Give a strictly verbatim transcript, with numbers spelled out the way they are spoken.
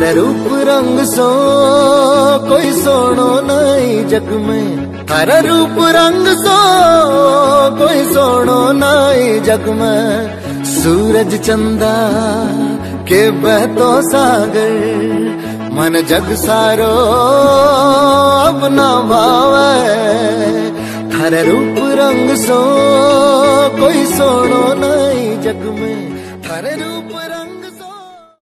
थारे रूप रंग सो कोई सोनो नहीं जग में, थारे रूप रंग सो कोई सोनो नहीं जग में। सूरज चंदा के बहतो सागर मन जग सारो अपना भावे, थारे रूप रंग सो कोई सोनो नहीं जग में, थारे रूप रंग